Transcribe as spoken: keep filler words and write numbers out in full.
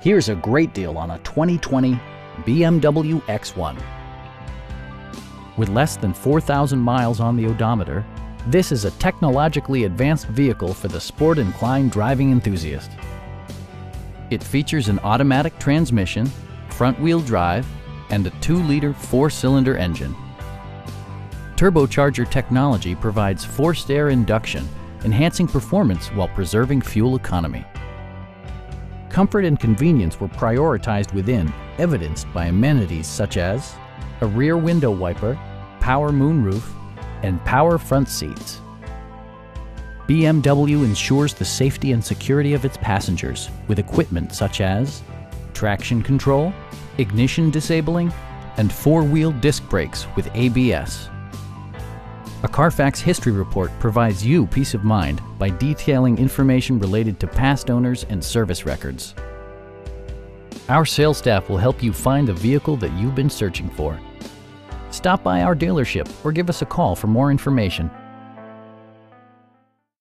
Here's a great deal on a twenty twenty B M W X one. With less than four thousand miles on the odometer, this is a technologically advanced vehicle for the sport-inclined driving enthusiast. It features an automatic transmission, front-wheel drive, and a two liter four-cylinder engine. Turbocharger technology provides forced air induction, enhancing performance while preserving fuel economy. Comfort and convenience were prioritized within, evidenced by amenities such as a rear window wiper, power moonroof, and power front seats. B M W ensures the safety and security of its passengers with equipment such as traction control, ignition disabling, and four-wheel disc brakes with A B S. A Carfax history report provides you peace of mind by detailing information related to past owners and service records. Our sales staff will help you find the vehicle that you've been searching for. Stop by our dealership or give us a call for more information.